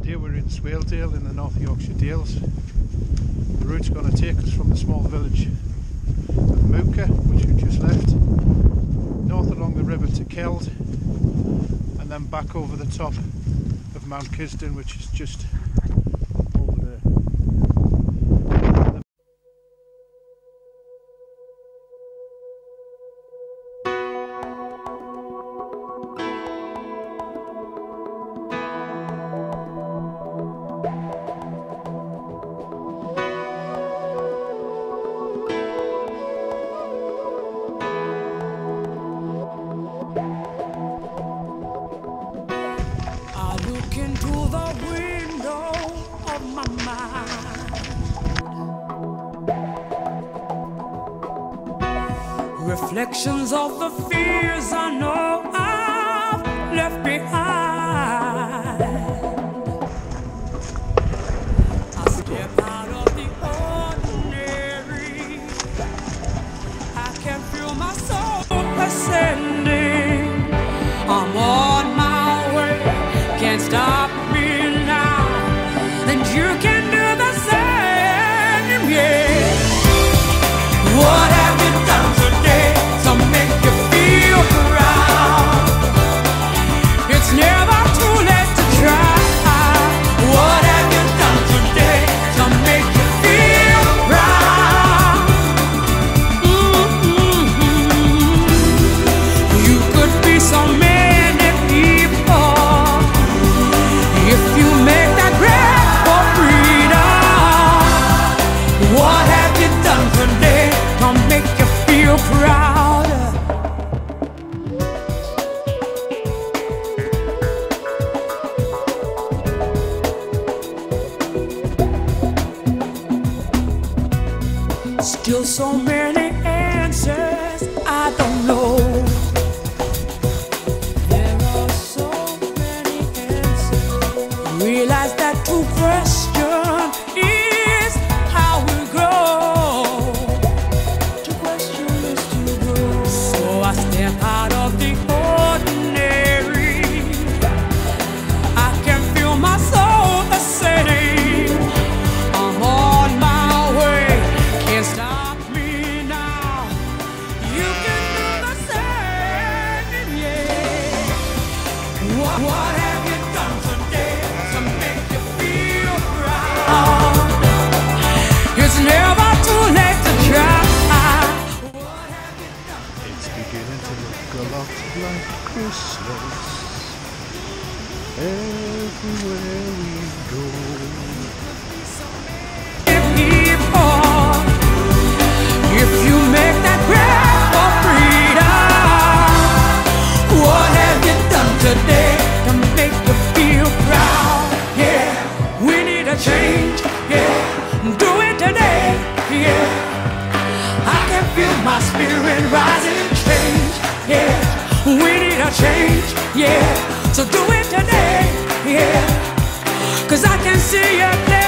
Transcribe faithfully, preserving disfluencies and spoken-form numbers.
Here we're in Swaledale in the North Yorkshire Dales. The route's going to take us from the small village of Mooka, which we just left, north along the river to Keld, and then back over the top of Mount Kisden, which is just over there. Into the window of my mind, reflections of the fears I know I've left behind. I step out of the ordinary, I can feel my soul ascending. I'm on my way, can't stop me now, and you can do the same, yeah. What have you done today to make you feel proud? It's never too late to try. What have you done today to make you feel proud? Mm-hmm. You could be so many people if you make that breath for freedom. What have you done today to make you feel proud? Still so many answers I don't know. Realize that true question is how we grow. To question is to grow. So I step out of the ordinary. I can feel my soul ascending. I'm on my way, can't stop me now. You can do the same, yeah. What, what have you done today? It's never too late to try. It's beginning to look a lot like Christmas everywhere we go. If you make that breath for freedom, what have you done today to make you feel proud? Yeah, we need a change. Yeah, do it today. Yeah, I can feel my spirit rising. Change. Yeah, we need a change. Yeah, so do it today. Yeah, 'cause I can see it.